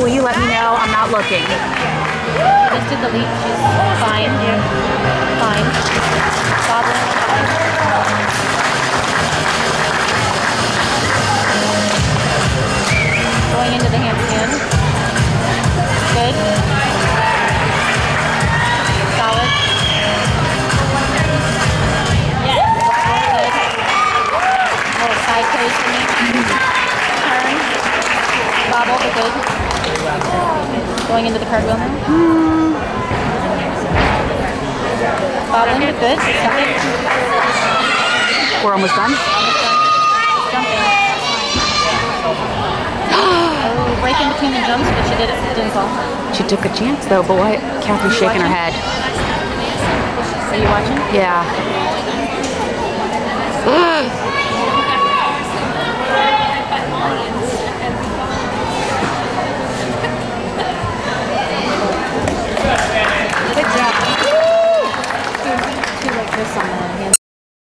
will you let me know? I'm not looking. Just did the leap. She's fine. Fine. Goblin. Going into the handstand. Good. Solid. Yes. Good. Little side toes for me. Turn. Bobble, but good. Going into the cartwheel now. Bobbling, but good. Second. We're almost done. Almost done. Jumping. Oh, break in between the jumps, but she didn't fall. She took a chance though, boy. Kathy's shaking her head. Are you watching? Yeah.